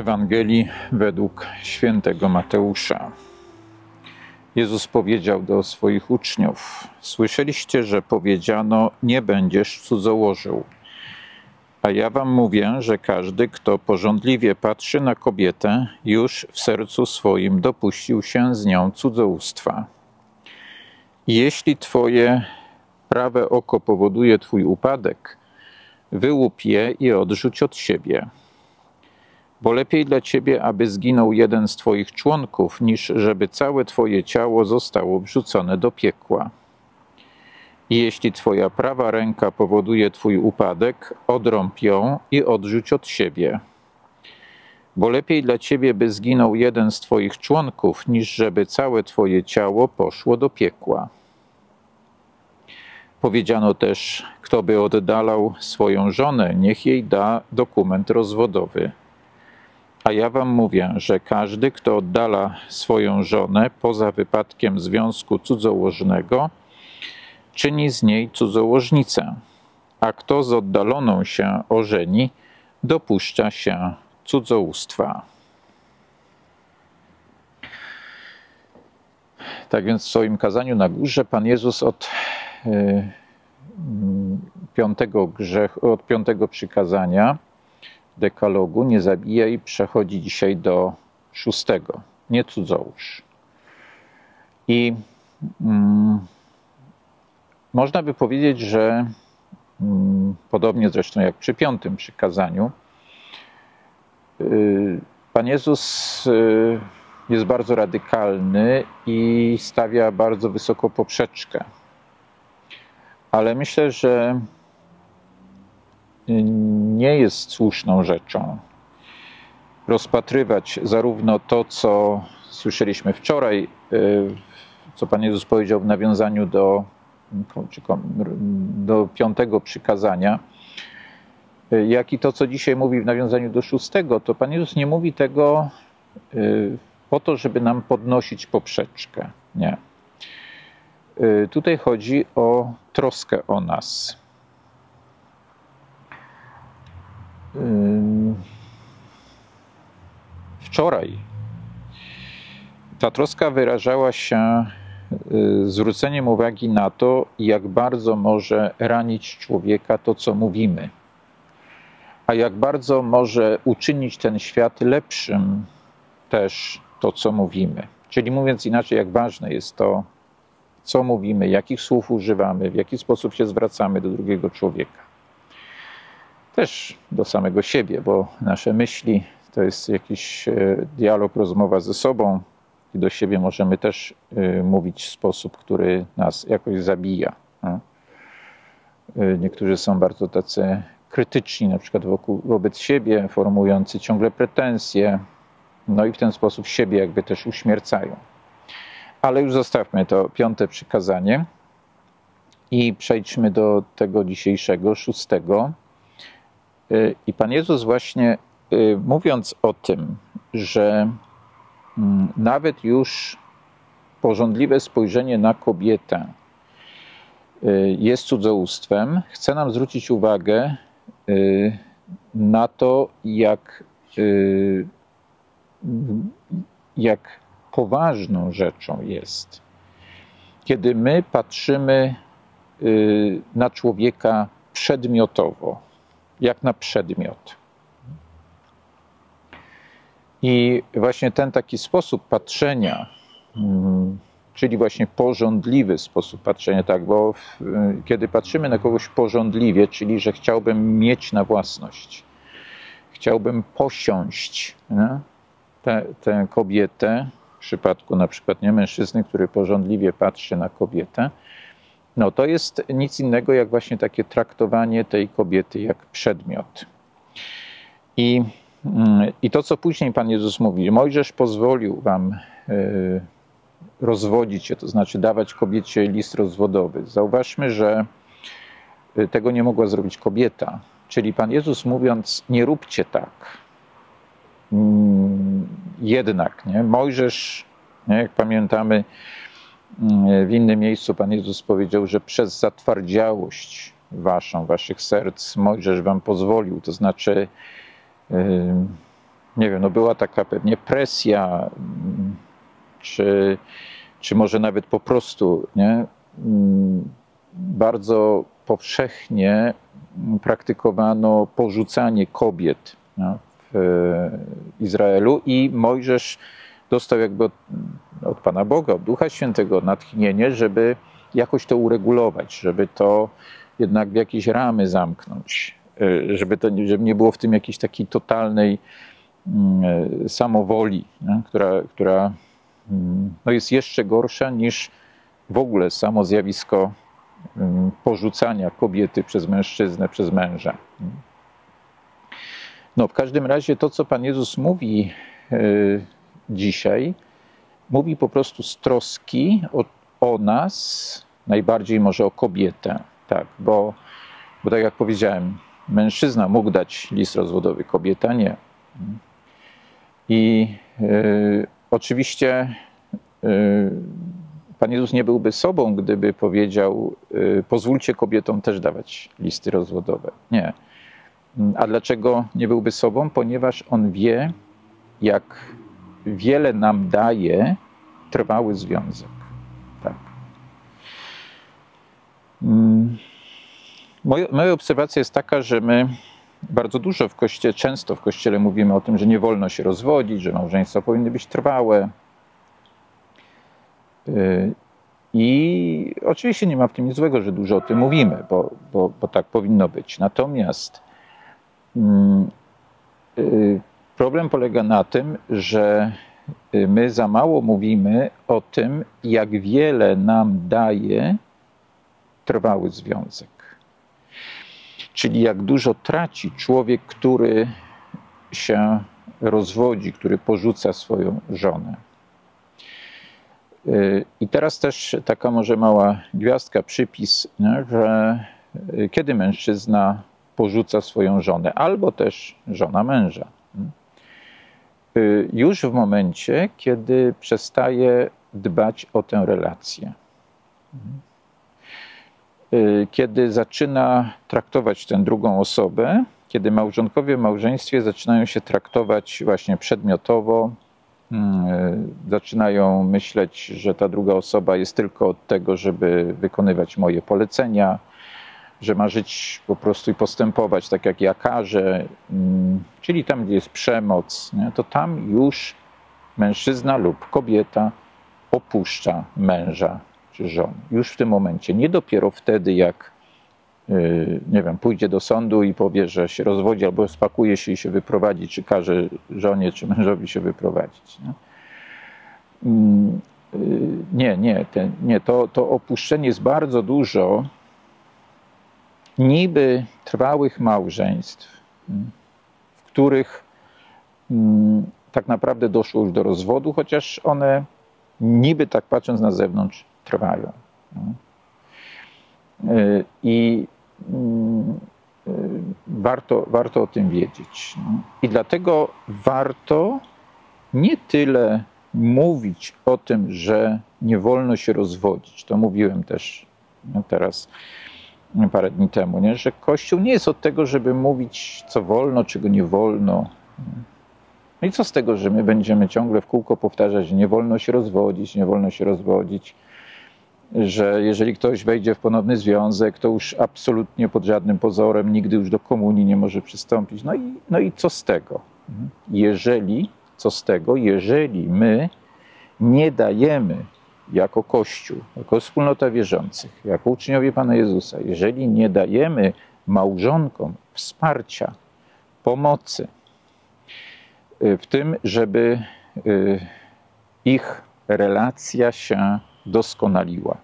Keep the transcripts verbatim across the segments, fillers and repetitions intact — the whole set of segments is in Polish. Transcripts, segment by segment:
Ewangelii według świętego Mateusza. Jezus powiedział do swoich uczniów: słyszeliście, że powiedziano, nie będziesz cudzołożył. A ja wam mówię, że każdy, kto pożądliwie patrzy na kobietę, już w sercu swoim dopuścił się z nią cudzołóstwa. Jeśli twoje prawe oko powoduje twój upadek, wyłup je i odrzuć od siebie. Bo lepiej dla ciebie, aby zginął jeden z twoich członków, niż żeby całe twoje ciało zostało wrzucone do piekła. I jeśli twoja prawa ręka powoduje twój upadek, odrąb ją i odrzuć od siebie. Bo lepiej dla ciebie, by zginął jeden z twoich członków, niż żeby całe twoje ciało poszło do piekła. Powiedziano też, kto by oddalał swoją żonę, niech jej da dokument rozwodowy. A ja wam mówię, że każdy, kto oddala swoją żonę poza wypadkiem związku cudzołożnego, czyni z niej cudzołożnicę, a kto z oddaloną się ożeni, dopuszcza się cudzołóstwa. Tak więc w swoim kazaniu na górze Pan Jezus od y, piątego grzechu, od piątego przykazania dekalogu nie zabijaj, przechodzi dzisiaj do szóstego. Nie cudzołóż. I mm, można by powiedzieć, że mm, podobnie zresztą jak przy piątym przykazaniu, yy, Pan Jezus yy, jest bardzo radykalny i stawia bardzo wysoko poprzeczkę. Ale myślę, że nie jest słuszną rzeczą rozpatrywać zarówno to, co słyszeliśmy wczoraj, co Pan Jezus powiedział w nawiązaniu do, do piątego przykazania, jak i to, co dzisiaj mówi w nawiązaniu do szóstego. To Pan Jezus nie mówi tego po to, żeby nam podnosić poprzeczkę. Nie. Tutaj chodzi o troskę o nas. Wczoraj ta troska wyrażała się zwróceniem uwagi na to, jak bardzo może ranić człowieka to, co mówimy, a jak bardzo może uczynić ten świat lepszym też to, co mówimy. Czyli mówiąc inaczej, jak ważne jest to, co mówimy, jakich słów używamy, w jaki sposób się zwracamy do drugiego człowieka. Też do samego siebie, bo nasze myśli to jest jakiś dialog, rozmowa ze sobą i do siebie możemy też mówić w sposób, który nas jakoś zabija. Niektórzy są bardzo tacy krytyczni, na przykład wokół, wobec siebie, formujący ciągle pretensje, no i w ten sposób siebie jakby też uśmiercają. Ale już zostawmy to piąte przykazanie i przejdźmy do tego dzisiejszego, szóstego. I Pan Jezus właśnie mówiąc o tym, że nawet już pożądliwe spojrzenie na kobietę jest cudzołóstwem, chce nam zwrócić uwagę na to, jak, jak poważną rzeczą jest, kiedy my patrzymy na człowieka przedmiotowo, jak na przedmiot. I właśnie ten taki sposób patrzenia, czyli właśnie pożądliwy sposób patrzenia, tak, bo kiedy patrzymy na kogoś pożądliwie, czyli że chciałbym mieć na własność, chciałbym posiąść tę, tę kobietę, w przypadku na przykład nie mężczyzny, który pożądliwie patrzy na kobietę, no to jest nic innego jak właśnie takie traktowanie tej kobiety jak przedmiot. I, i to, co później Pan Jezus mówi, Mojżesz pozwolił wam y, rozwodzić się, to znaczy dawać kobiecie list rozwodowy. Zauważmy, że tego nie mogła zrobić kobieta. Czyli Pan Jezus mówiąc, nie róbcie tak. Jednak, nie? Mojżesz, nie? Jak pamiętamy, w innym miejscu Pan Jezus powiedział, że przez zatwardziałość waszą, waszych serc Mojżesz wam pozwolił, to znaczy yy, nie wiem, no była taka pewnie presja, czy, czy może nawet po prostu, nie? Bardzo powszechnie praktykowano porzucanie kobiet, no, w Izraelu i Mojżesz dostał jakby od, od Pana Boga, od Ducha Świętego natchnienie, żeby jakoś to uregulować, żeby to jednak w jakieś ramy zamknąć, żeby, to, żeby nie było w tym jakiejś takiej totalnej samowoli, nie? która, która no jest jeszcze gorsza niż w ogóle samo zjawisko porzucania kobiety przez mężczyznę, przez męża. No, w każdym razie to, co Pan Jezus mówi y, dzisiaj, mówi po prostu z troski o, o nas, najbardziej może o kobietę, tak, bo, bo tak jak powiedziałem, mężczyzna mógł dać list rozwodowy, kobieta nie. I y, oczywiście y, Pan Jezus nie byłby sobą, gdyby powiedział, y, pozwólcie kobietom też dawać listy rozwodowe. Nie. A dlaczego nie byłby sobą? Ponieważ On wie, jak wiele nam daje trwały związek. Tak. Moja, moja obserwacja jest taka, że my bardzo dużo w Kościele, często w Kościele mówimy o tym, że nie wolno się rozwodzić, że małżeństwa powinny być trwałe. I oczywiście nie ma w tym nic złego, że dużo o tym mówimy, bo, bo, bo tak powinno być. Natomiast problem polega na tym, że my za mało mówimy o tym, jak wiele nam daje trwały związek. Czyli jak dużo traci człowiek, który się rozwodzi, który porzuca swoją żonę. I teraz też taka może mała gwiazdka, przypis, nie, że kiedy mężczyzna porzuca swoją żonę, albo też żona męża. Już w momencie, kiedy przestaje dbać o tę relację. Kiedy zaczyna traktować tę drugą osobę, kiedy małżonkowie w małżeństwie zaczynają się traktować właśnie przedmiotowo, zaczynają myśleć, że ta druga osoba jest tylko od tego, żeby wykonywać moje polecenia, że ma żyć po prostu i postępować tak, jak ja każę, czyli tam, gdzie jest przemoc, nie, to tam już mężczyzna lub kobieta opuszcza męża czy żonę. Już w tym momencie, nie dopiero wtedy, jak nie wiem, pójdzie do sądu i powie, że się rozwodzi, albo spakuje się i się wyprowadzi, czy każe żonie, czy mężowi się wyprowadzić. Nie, nie, nie, te, nie to, to opuszczenie jest bardzo dużo niby trwałych małżeństw, w których tak naprawdę doszło już do rozwodu, chociaż one niby tak patrząc na zewnątrz trwają. I warto, warto o tym wiedzieć. I dlatego warto nie tyle mówić o tym, że nie wolno się rozwodzić. To mówiłem też teraz parę dni temu, nie? Że Kościół nie jest od tego, żeby mówić, co wolno, czego nie wolno. No i co z tego, że my będziemy ciągle w kółko powtarzać, że nie wolno się rozwodzić, nie wolno się rozwodzić, że jeżeli ktoś wejdzie w ponowny związek, to już absolutnie pod żadnym pozorem nigdy już do komunii nie może przystąpić. No i, no i co z tego? Jeżeli, co z tego, jeżeli my nie dajemy jako Kościół, jako wspólnota wierzących, jako uczniowie Pana Jezusa, jeżeli nie dajemy małżonkom wsparcia, pomocy w tym, żeby ich relacja się doskonaliła.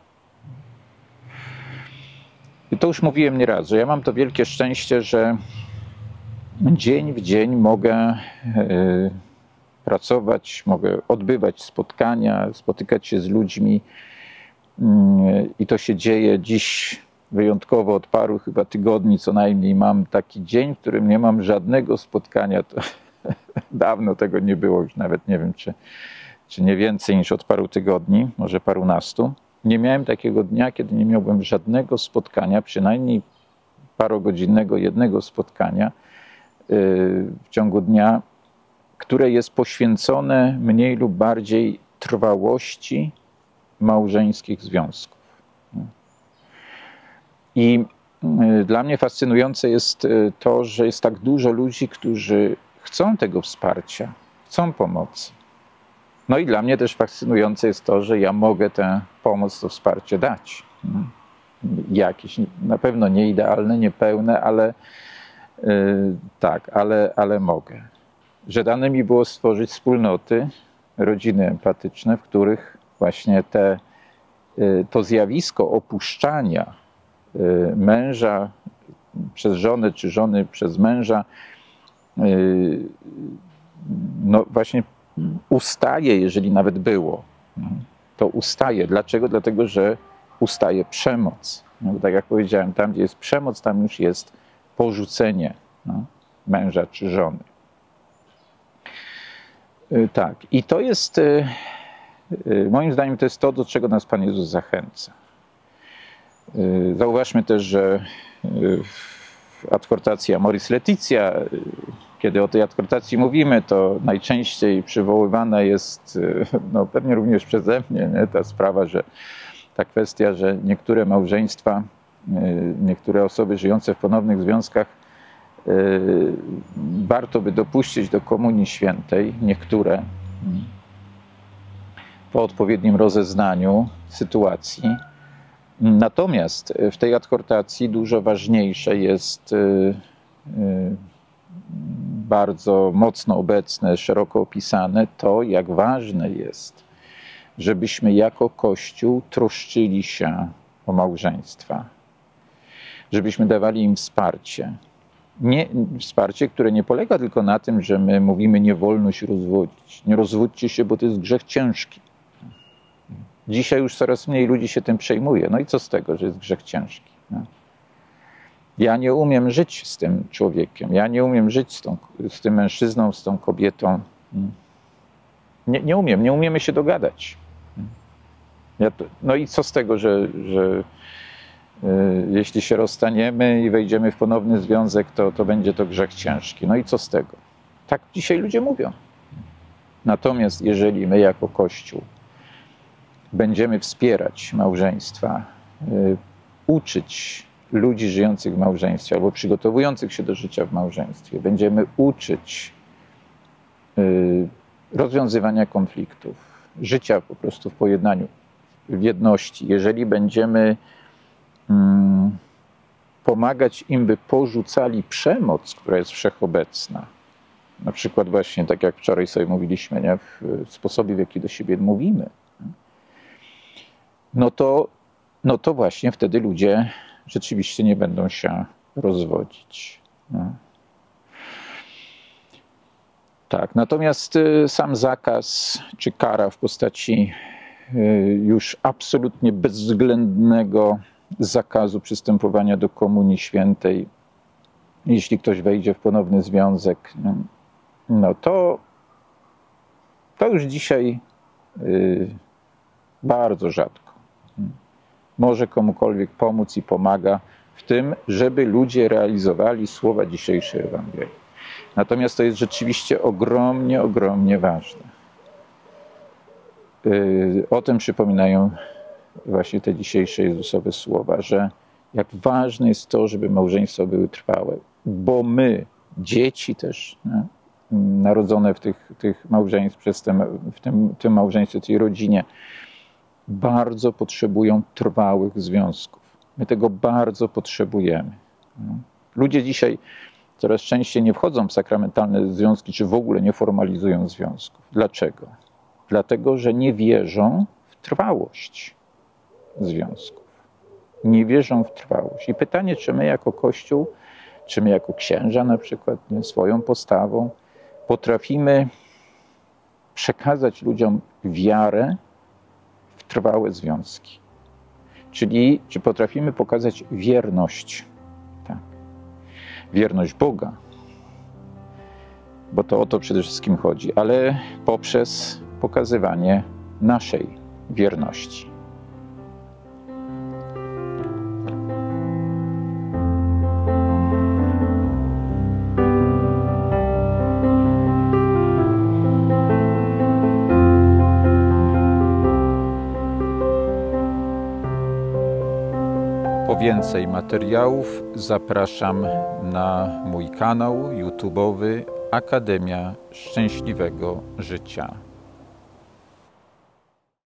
I to już mówiłem nieraz, że ja mam to wielkie szczęście, że dzień w dzień mogę pracować, mogę odbywać spotkania, spotykać się z ludźmi i to się dzieje dziś wyjątkowo od paru chyba tygodni co najmniej. Mam taki dzień, w którym nie mam żadnego spotkania. To dawno tego nie było, już nawet nie wiem, czy, czy nie więcej niż od paru tygodni, może parunastu. Nie miałem takiego dnia, kiedy nie miałbym żadnego spotkania, przynajmniej parogodzinnego jednego spotkania w ciągu dnia, które jest poświęcone mniej lub bardziej trwałości małżeńskich związków. I dla mnie fascynujące jest to, że jest tak dużo ludzi, którzy chcą tego wsparcia, chcą pomocy. No i dla mnie też fascynujące jest to, że ja mogę tę pomoc, to wsparcie dać. Jakieś, na pewno nie idealne, nie pełne, ale yy, tak, ale, ale mogę. Że dane mi było stworzyć wspólnoty, rodziny empatyczne, w których właśnie te, yy, to zjawisko opuszczania yy, męża przez żonę, czy żony przez męża, yy, no właśnie ustaje, jeżeli nawet było. To ustaje. Dlaczego? Dlatego, że ustaje przemoc. No, tak jak powiedziałem, tam gdzie jest przemoc, tam już jest porzucenie no, męża czy żony. Tak. I to jest, moim zdaniem, to jest to, do czego nas Pan Jezus zachęca. Zauważmy też, że w adhortacji Amoris Laetitia, kiedy o tej adhortacji mówimy, to najczęściej przywoływana jest, no pewnie również przeze mnie, nie, ta sprawa, że ta kwestia, że niektóre małżeństwa, niektóre osoby żyjące w ponownych związkach warto by dopuścić do Komunii Świętej, niektóre, po odpowiednim rozeznaniu sytuacji. Natomiast w tej adhortacji dużo ważniejsze jest bardzo mocno obecne, szeroko opisane to, jak ważne jest, żebyśmy jako Kościół troszczyli się o małżeństwa, żebyśmy dawali im wsparcie. Nie, wsparcie, które nie polega tylko na tym, że my mówimy, nie wolno się rozwodzić. Nie rozwódźcie się, bo to jest grzech ciężki. Dzisiaj już coraz mniej ludzi się tym przejmuje. No i co z tego, że jest grzech ciężki? No. Ja nie umiem żyć z tym człowiekiem. Ja nie umiem żyć z, tą, z tym mężczyzną, z tą kobietą. Nie, nie umiem, nie umiemy się dogadać. Ja to, no i co z tego, że, że y, jeśli się rozstaniemy i wejdziemy w ponowny związek, to, to będzie to grzech ciężki. No i co z tego? Tak dzisiaj ludzie mówią. Natomiast jeżeli my jako Kościół będziemy wspierać małżeństwa, y, uczyć ludzi żyjących w małżeństwie albo przygotowujących się do życia w małżeństwie, będziemy uczyć y, rozwiązywania konfliktów, życia po prostu w pojednaniu, w jedności. Jeżeli będziemy mm, pomagać im, by porzucali przemoc, która jest wszechobecna, na przykład właśnie tak jak wczoraj sobie mówiliśmy, nie? W sposobie, w jaki do siebie mówimy, no to, no to właśnie wtedy ludzie rzeczywiście nie będą się rozwodzić. No. Tak, natomiast sam zakaz czy kara w postaci już absolutnie bezwzględnego zakazu przystępowania do Komunii Świętej, jeśli ktoś wejdzie w ponowny związek, no to, to już dzisiaj bardzo rzadko może komukolwiek pomóc i pomaga w tym, żeby ludzie realizowali słowa dzisiejszej Ewangelii. Natomiast to jest rzeczywiście ogromnie, ogromnie ważne. O tym przypominają właśnie te dzisiejsze Jezusowe słowa, że jak ważne jest to, żeby małżeństwa były trwałe, bo my, dzieci też, nie? Narodzone w tych, tych małżeństw, przez tym, w tym, tym małżeństwie, tej rodzinie, bardzo potrzebują trwałych związków. My tego bardzo potrzebujemy. Ludzie dzisiaj coraz częściej nie wchodzą w sakramentalne związki, czy w ogóle nie formalizują związków. Dlaczego? Dlatego, że nie wierzą w trwałość związków. Nie wierzą w trwałość. I pytanie, czy my jako Kościół, czy my jako księża na przykład, nie, swoją postawą potrafimy przekazać ludziom wiarę w trwałe związki. Czyli czy potrafimy pokazać wierność. Tak. Wierność Boga, bo to o to przede wszystkim chodzi, ale poprzez pokazywanie naszej wierności. Po więcej materiałów zapraszam na mój kanał YouTube'owy Akademia Szczęśliwego Życia.